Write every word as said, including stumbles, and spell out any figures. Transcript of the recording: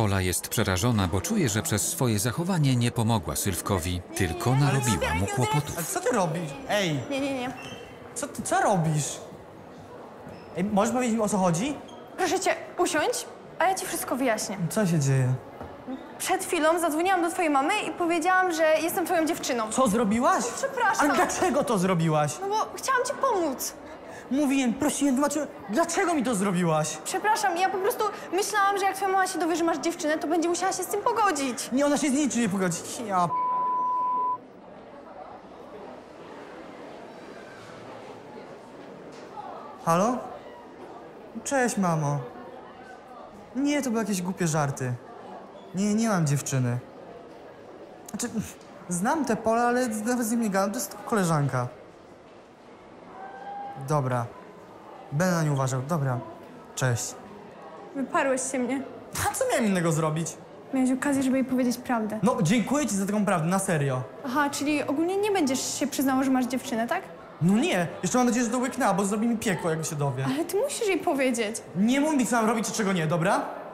Pola jest przerażona, bo czuje, że przez swoje zachowanie nie pomogła Sylwkowi, tylko narobiła mu Ale kłopotów. co ty robisz? Ej, Nie, nie, nie. co, ty, co robisz? Ej, możesz powiedzieć mi, o co chodzi? Proszę cię, usiądź, a ja ci wszystko wyjaśnię. Co się dzieje? Przed chwilą zadzwoniłam do twojej mamy i powiedziałam, że jestem twoją dziewczyną. Co zrobiłaś? Przepraszam. Ale dlaczego to zrobiłaś? No bo chciałam ci pomóc. Mówiłem, prosiłem, tłumaczyłem. Dlaczego mi to zrobiłaś? Przepraszam, ja po prostu myślałam, że jak twoja mama się dowie, że masz dziewczynę, to będzie musiała się z tym pogodzić. Nie, ona się z niczym nie pogodzi. Ja p... Halo? Cześć, mamo. Nie, to były jakieś głupie żarty. Nie, nie mam dziewczyny. Znaczy, znam tę Polę, ale nawet z nim nie gadam, to jest tylko koleżanka. Dobra. Będę na nią uważał. Dobra. Cześć. Wyparłeś się mnie. A co miałem innego zrobić? Miałeś okazję, żeby jej powiedzieć prawdę. No, dziękuję ci za taką prawdę, na serio. Aha, czyli ogólnie nie będziesz się przyznało, że masz dziewczynę, tak? No nie, jeszcze mam nadzieję, że to łyknęła, bo zrobi mi piekło, jak się dowie. Ale ty musisz jej powiedzieć. Nie mów mi, co mam robić, czy czego nie, dobra?